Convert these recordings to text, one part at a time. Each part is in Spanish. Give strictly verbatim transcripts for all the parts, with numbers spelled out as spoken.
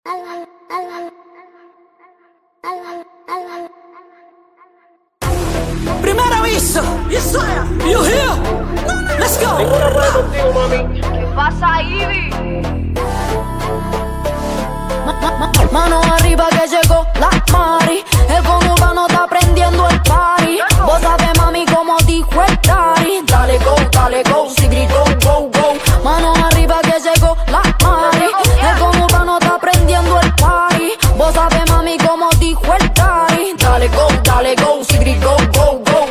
Primer aviso, yes I am. You here? Let's go. ¿Qué pasa, Ivy? Mano arriba que llegó la Mari. El conurbano está prendiendo el party. Vos sabés, mami, como dijo el Dari. Dale go, dale go, sigri go, go, go. Mano arriba que llegó la Mari. El conurbano está prendiendo el party. Vos sabés, mami, como dijo el Dari. Dale go, dale go, sigri go, go, go.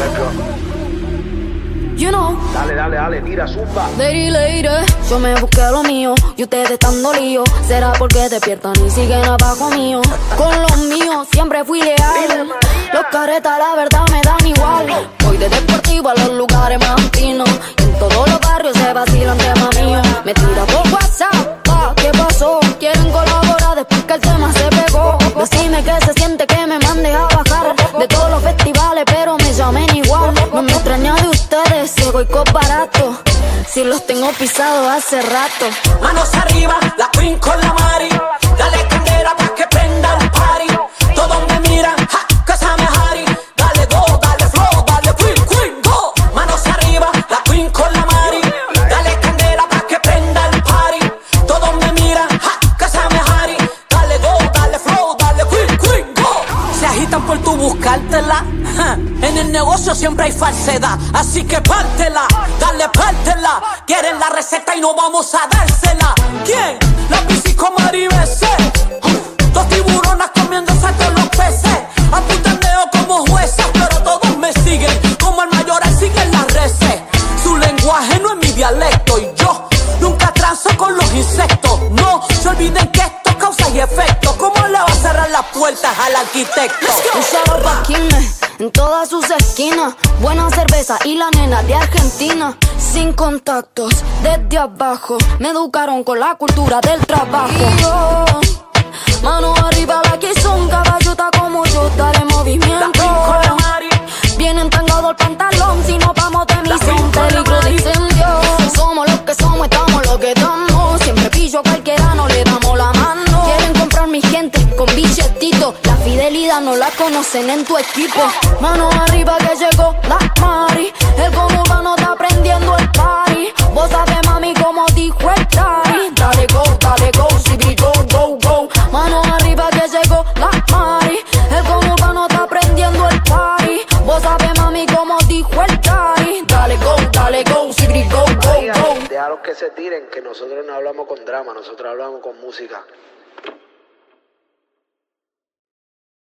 You know. Dale, dale, dale, tira, zumba. Lady, lady, yo me busqué lo mío y ustedes están dolidos. ¿Será porque despiertan y siguen abajo mío? Con los míos siempre fui leal. Los caretas la verdad me dan igual. Voy de deportivo a los lugares más finos. Y en todos los barrios se vacilan tema mío. Me tira por WhatsApp, pa, ¿qué pasó? Quieren colaborar después que el tema se pegó. Decime que se siente que me mande a bajar de todos los festivales, pero me llamen igual. No me extraña de ustedes, ciego y barato. Si los tengo pisados hace rato. Manos arriba, la Queen con la Mari. Dale candela pa' que prenda el party. Todos me miran, ja, casa me Harry. Dale go, dale flow, dale Queen, Queen, go. Manos arriba, la Queen con la Mari. Dale candela pa' que prenda el party. Todos me miran, ja, casa me Harry. Dale go, dale flow, dale Queen, Queen, go. Se agitan por tu buscártela. Ja. En el negocio siempre hay falsedad, así que pártela, dale pártela. Quieren la receta y no vamos a dársela. ¿Quién? La bici con Mari B C. Dos tiburonas comiéndose a todos los peces. Apuntandeo como jueces, pero todos me siguen. Como el mayoral siguen las reces. Su lenguaje no es mi dialecto y yo nunca transo con los insectos. No se olviden que esto causa y efecto. ¿Cómo le va a cerrar las puertas al arquitecto? Un solo paquines en todas sus esquinas. Buena cerveza y la nena de Argentina. Sin contactos, desde abajo. Me educaron con la cultura del trabajo. Y yo, mano arriba la que son caballota como yo. Daré movimiento. Vienen tangado el pantalón. Si no vamos de misión, peligro de incendio. Somos los que somos, estamos lo que estamos. Siempre pillo cualquiera, no le damos la mano. Quieren comprar mi gente con billetito. La fidelidad no la conocen en tu equipo. Mano arriba que llegó la Mari. El conurbano está prendiendo el party. Vos sabés, mami, como dijo el Dari. Dale go, dale go, sigri go, go, go. Mano arriba que llegó la Mari. El conurbano está prendiendo el party. Vos sabés, mami, como dijo el Dari. Dale go, dale go, sigri go, go, go. Déjalos que se tiren, que nosotros no hablamos con drama, nosotros hablamos con música.